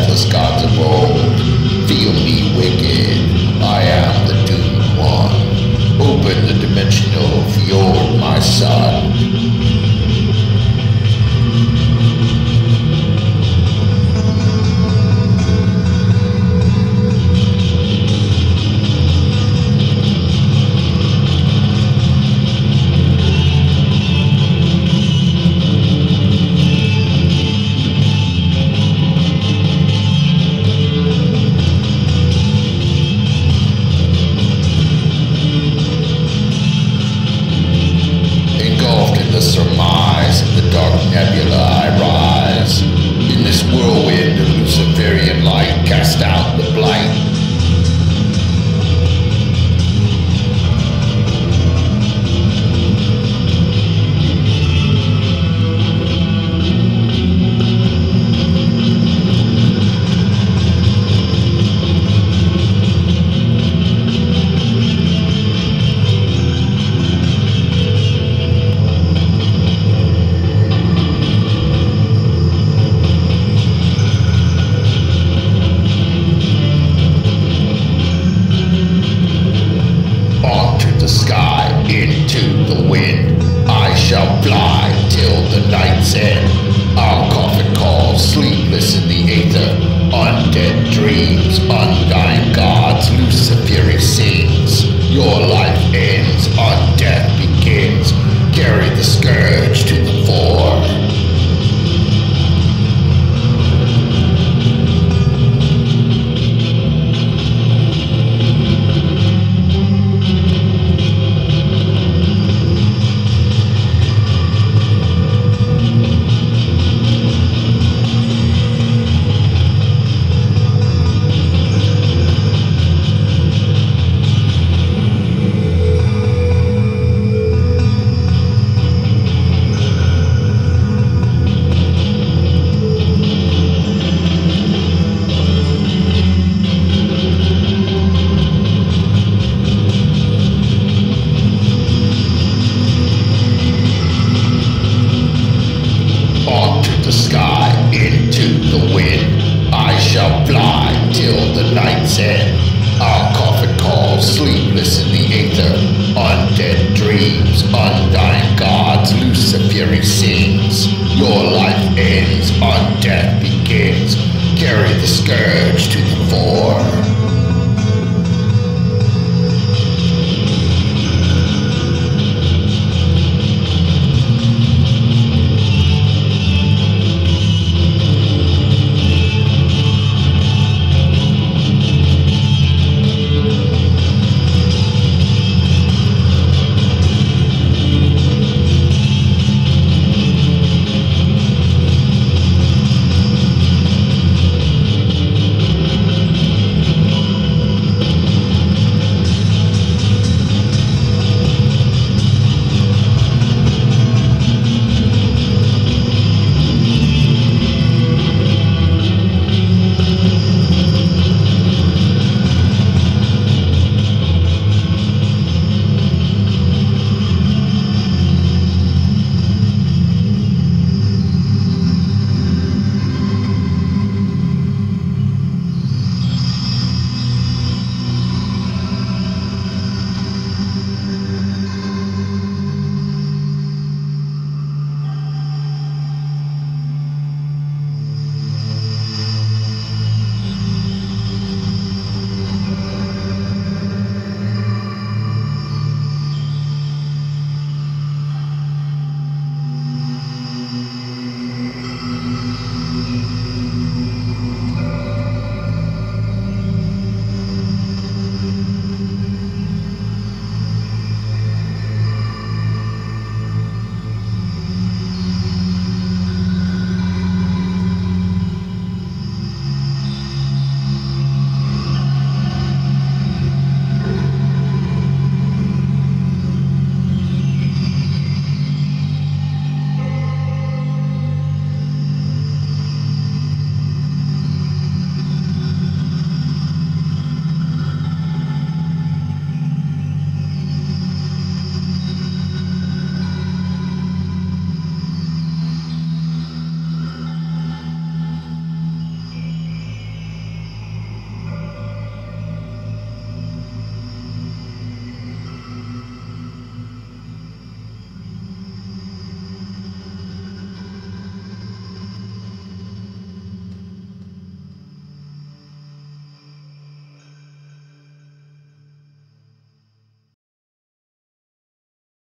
deathless gods of old. Feel me wicked, I am the doomed one. Open the dimensional fiord, my son. Engulfed in the surmise of the dark nebula I rise. In this whirlwind of Luciferian light cast out the blight. Sky into the wind, I shall fly till the night's end. Our coffin calls, sleepless in the aether, undead dreams, undying gods, Luciferi sings. Your life ends, undeath begins. Carry the scourge to the fore. The sky into the wind, I shall fly till the night's end. Our coffin calls, sleepless in the aether, undead dreams, undying gods, Luciferi sings. Your life ends, undeath begins. Carry the scourge